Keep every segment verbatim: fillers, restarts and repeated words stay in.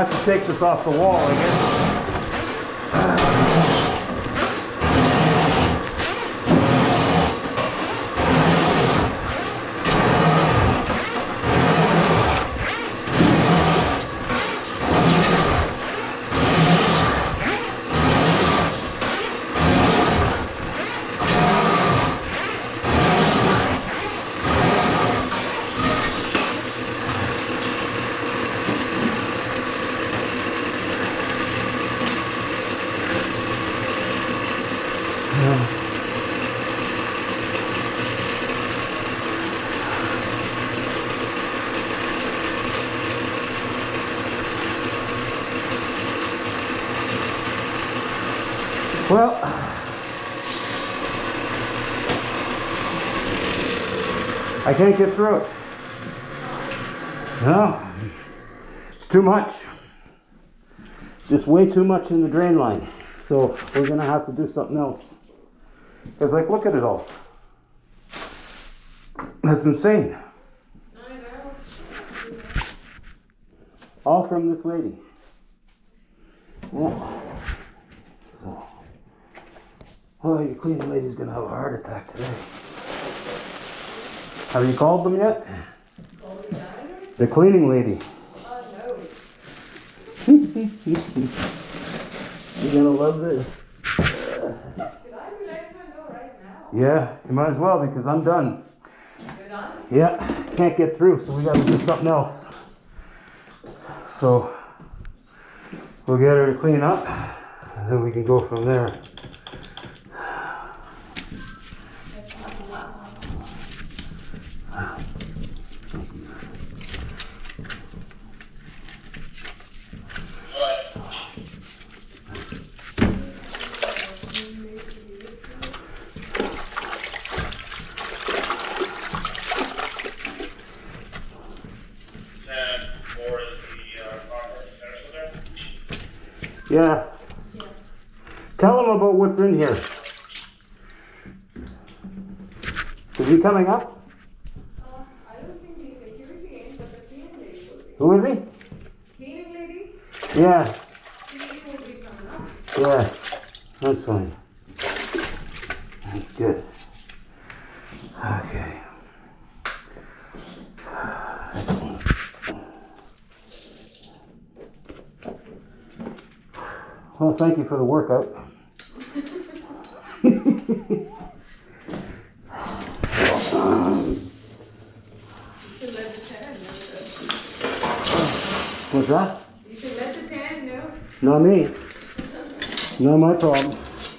have to take this off the wall, I guess. Well, I can't get through it. No, it's too much. Just way too much in the drain line. So we're gonna have to do something else. Because, like, look at it all. That's insane. I know. All from this lady. Yeah. So. Oh, your cleaning lady's gonna have a heart attack today. Have you called them yet? Call the janitor? The cleaning lady. Oh, no. You're gonna love this. Should I be letting her know right now? Yeah, you might as well because I'm done. You're done? Yeah, can't get through, so we gotta do something else. So we'll get her to clean up and then we can go from there. Yeah. Yeah. Tell him about what's in here. Is he coming up? Uh, I don't think the security in, but the cleaning lady will be. Who is he? Cleaning lady? Yeah. She will be coming up. Yeah. That's fine. That's good. Okay. Excellent. Well, thank you for the workout. You can let the tan know. What's that? You can let the tan know. Not me. Not my problem.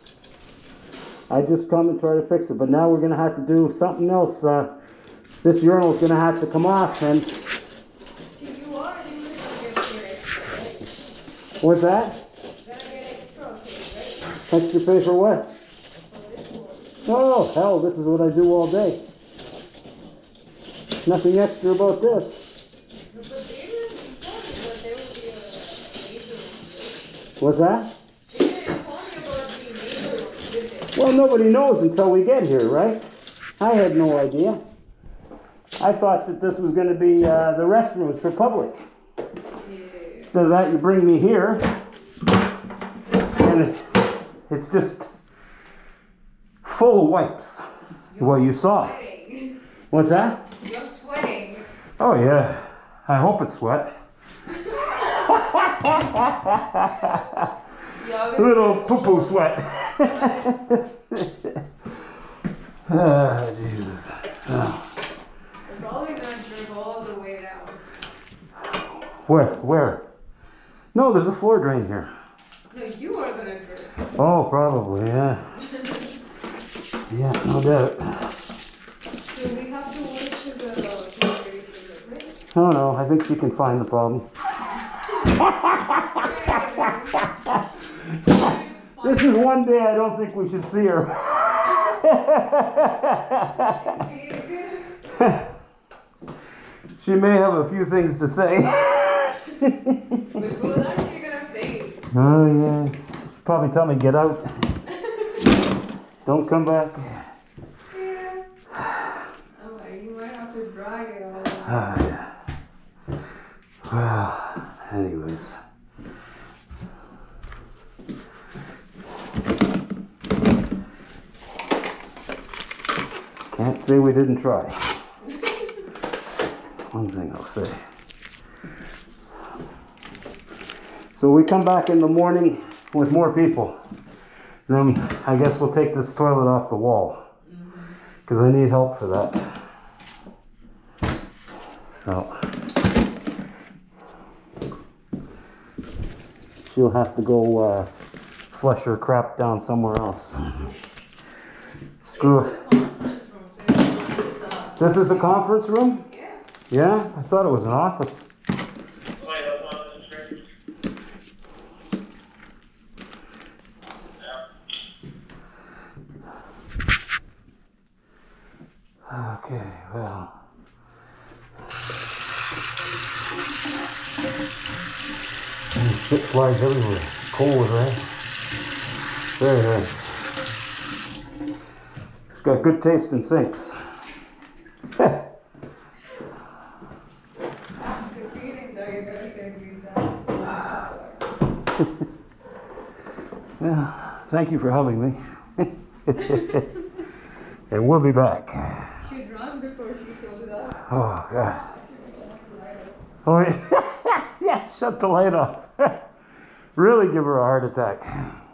I just come and try to fix it, but now we're gonna have to do something else. Uh, this urinal is gonna have to come off, and You are, you will get your extra, right? what's that? Gotta get extra, okay, right? Extra pay for what? For this one. Oh, hell, this is what I do all day. Nothing extra about this. But they didn't inform me that there will be a neighbor. What's that? They didn't inform me about the neighbor, did they? Well, nobody knows until we get here, right? I had no idea. I thought that this was going to be uh, the restrooms for public. Yeah. Instead of that, you bring me here, and it, it's just full of wipes. Well, you saw. Sweating. What's that? You're sweating. Oh, yeah. I hope it's sweat. Yeah, Little poo-poo sweat. Ah, Jesus. Oh. We're probably gonna drip all the way down. Where? Where? No, there's a floor drain here. No, you are gonna drip. Oh, probably, yeah. Yeah, no doubt. So we have to wait to the security for the right? Oh no, I think she can find the problem. This is one day I don't think we should see her. She may have a few things to say. But who's actually gonna pay? Oh yes. She'll probably tell me get out. Don't come back. Yeah. I'm like, you might have to drag it all. Ah, yeah. Well, anyways. say we didn't try. One thing I'll say. So we come back in the morning with more people. Then I guess we'll take this toilet off the wall. Because I need help for that. So she'll have to go uh, flush her crap down somewhere else. Screw it. This is a conference room? Yeah. Yeah? I thought it was an office. Okay, well. Shit flies everywhere. Cold, right? Very nice. It's got good taste in sinks. After feeding though, you're gonna say these out. Yeah, thank you for having me. And we'll be back. She'd run before she filled it up. Oh, God. Oh, yeah. Yeah, shut the light off. Really give her a heart attack.